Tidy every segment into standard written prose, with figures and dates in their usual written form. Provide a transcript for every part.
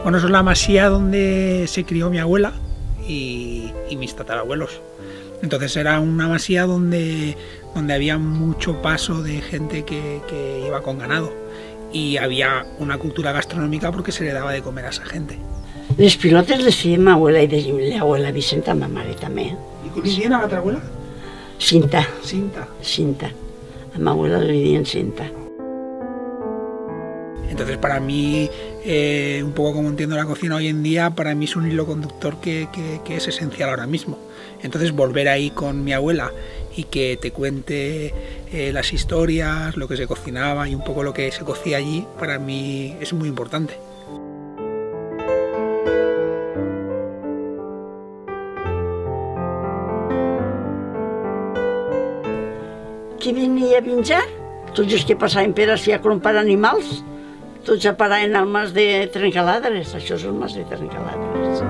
Bueno, eso es la masía donde se crió mi abuela y mis tatarabuelos. Entonces era una masía donde había mucho paso de gente que iba con ganado y había una cultura gastronòmica porque se le daba de comer a esa gente. Les pilotes les feia ma abuela i de l'abuela Vicenta, ma mare també. ¿Y cómo se llama la otra abuela? Cinta. Cinta. Cinta. A ma abuela li dien Cinta. Entonces para mí, un poco como entiendo la cocina hoy en día, para mí es un hilo conductor que es esencial ahora mismo. Entonces volver ahí con mi abuela y que te cuente las historias, lo que se cocinaba y un poco lo que se cocía allí, para mí es muy importante. Qui venia a menjar? Tots els que passaven per així a crompar animals, tots a paraven al mas de Trencaladres. Això és el mas de Trencaladres.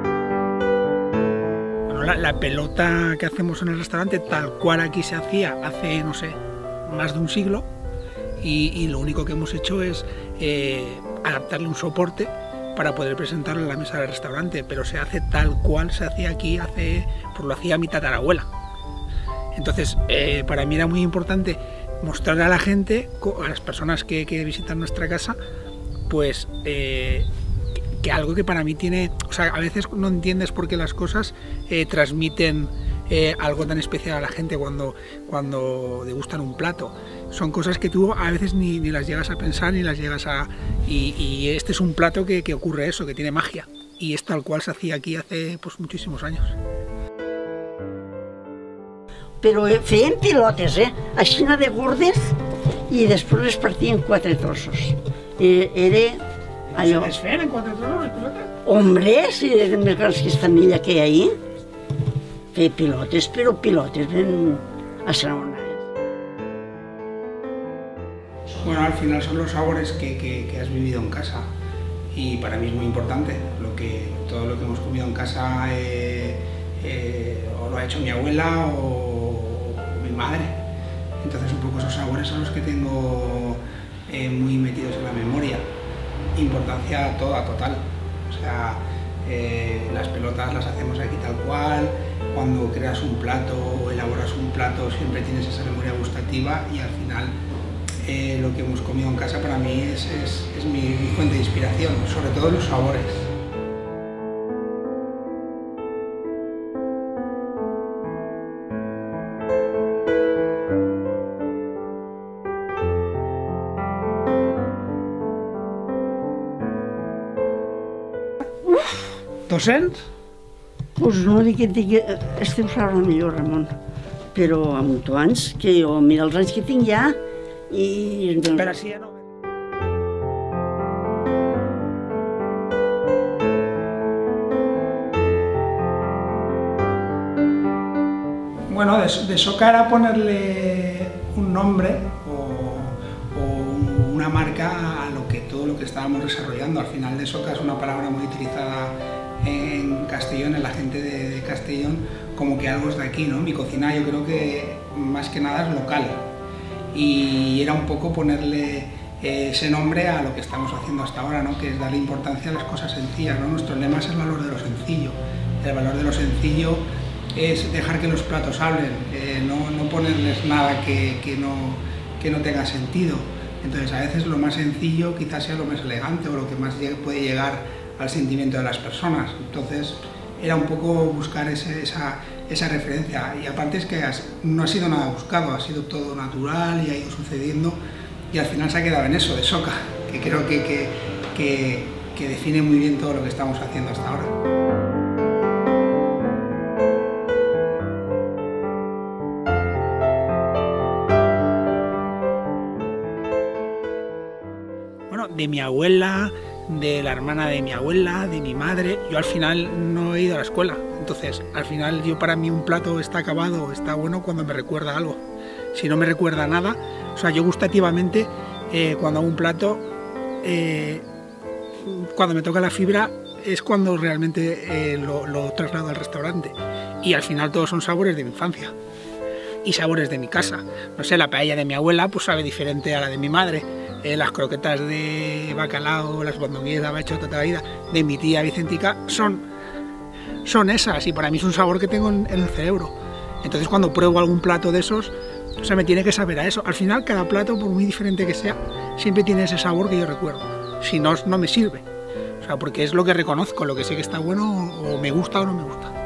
Bueno, la pelota que hacemos en el restaurante, tal cual aquí se hacía hace, no sé, más de un siglo, y lo único que hemos hecho es adaptarle un soporte para poder presentarlo en la mesa del restaurante, pero se hace tal cual se hacía aquí, pues lo hacía mi tatarabuela. Entonces, para mí era muy importante mostrarle a la gente, a las personas que visitan nuestra casa, pues que algo que para mí tiene... O sea, a veces no entiendes por qué las cosas transmiten algo tan especial a la gente cuando degustan un plato. Son cosas que tú a veces ni las llegas a pensar, ni las llegas a... Y este es un plato que ocurre eso, que tiene magia. Y es tal cual se hacía aquí hace pues, muchísimos años. Però feien pilotes, així de gordes, i després les partien en 4 trossos. Era allò... ¿Les feien en 4 trossos les pilotes? Hombre, si eren més grans que esta milla que hi ha ahí. Feia pilotes, però pilotes ben assaonades. Bueno, al final son los sabores que has vivido en casa y para mí es muy importante. Todo lo que hemos comido en casa o lo ha hecho mi abuela o mi madre. Entonces un poco esos sabores son los que tengo muy metidos en la memoria. Importancia toda, total. O sea, las pelotas las hacemos aquí tal cual. Cuando creas un plato o elaboras un plato siempre tienes esa memoria gustativa y al final lo que hemos comido en casa para mí es mi fuente de inspiración, sobre todo los sabores. ¿200? Pues no dic que et digui, este ho sabrà millor, Ramon, però amb tu anys, que jo, mira els anys que tinc ja, i... Però si ja no... Bueno, de Soca era ponerle un nombre o una marca a todo lo que estábamos desarrollando. Al final de Soca es una palabra muy utilizada en Castellón, en la gente de Castellón, como que algo es de aquí, ¿no? Mi cocina yo creo que más que nada es local y era un poco ponerle ese nombre a lo que estamos haciendo hasta ahora, ¿no? Que es darle importancia a las cosas sencillas, ¿no? Nuestro lema es el valor de lo sencillo. El valor de lo sencillo es dejar que los platos hablen, no ponerles nada que no tenga sentido. Entonces a veces lo más sencillo quizás sea lo más elegante o lo que más puede llegar al sentimiento de las personas. Entonces era un poco buscar esa referencia y aparte es que no ha sido nada buscado, ha sido todo natural y ha ido sucediendo y al final se ha quedado en eso, de Soca, que creo que define muy bien todo lo que estamos haciendo hasta ahora. De mi abuela, de la hermana de mi abuela, de mi madre. Yo al final no he ido a la escuela, entonces al final para mí un plato está acabado, está bueno cuando me recuerda algo. Si no me recuerda nada, o sea, yo gustativamente cuando hago un plato, cuando me toca la fibra es cuando realmente lo traslado al restaurante y al final todos son sabores de mi infancia. y sabores de mi casa. No sé, la paella de mi abuela pues sabe diferente a la de mi madre. Las croquetas de bacalao, las bondonguillas de abacho toda la vida de mi tía Vicentica son esas, y para mí es un sabor que tengo en el cerebro. Entonces cuando pruebo algún plato de esos, o sea, me tiene que saber a eso. Al final cada plato, por muy diferente que sea, siempre tiene ese sabor que yo recuerdo. Si no, no me sirve. O sea, porque es lo que reconozco, lo que sé que está bueno o me gusta o no me gusta.